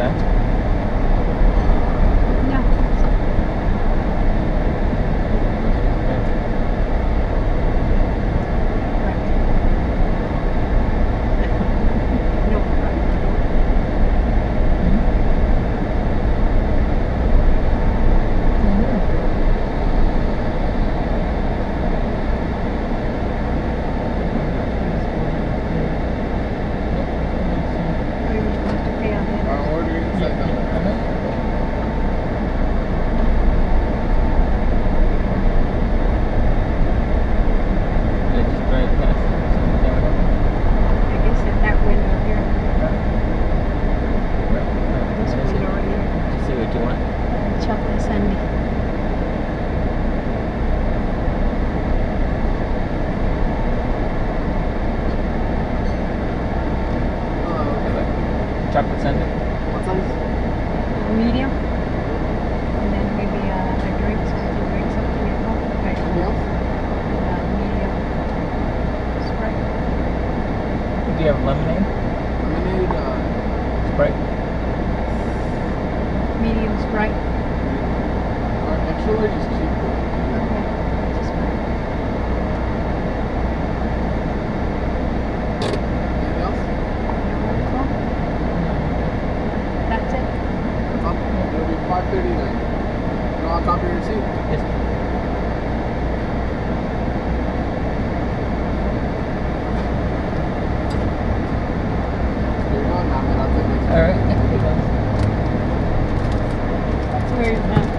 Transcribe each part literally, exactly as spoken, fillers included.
that? No. Chocolate sundae? What size? Medium. And then maybe uh, a drink, so we can drink something at home. Okay. Anything else? Uh, medium Sprite. Do you have lemonade? Lemonade, uh... Sprite? Medium Sprite. Or extra large is cheap. Okay. Just Sprite. Anything else? No, that's it. That's all? It'll be five thirty-nine. You want a copy of your receipt? Yes. You're going now, man. I'll take next time. Alright. That's where you're at.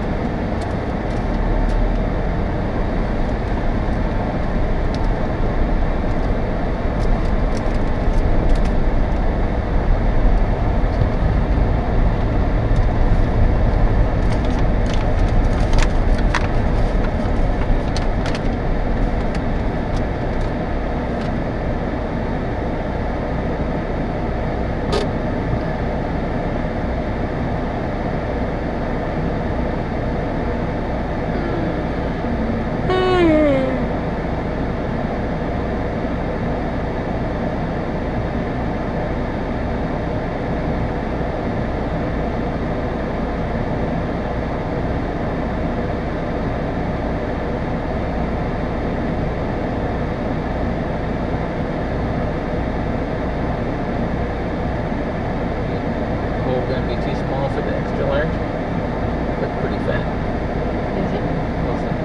Gonna be too small for the extra large. Look pretty fat. Is it? We'll see.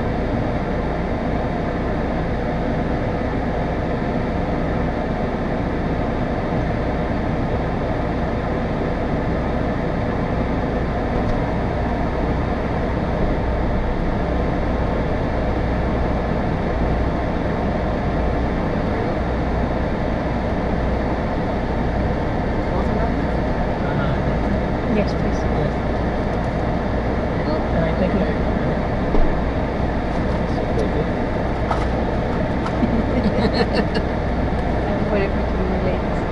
Yes, please. Yes. Alright, thank you. I put it between my legs.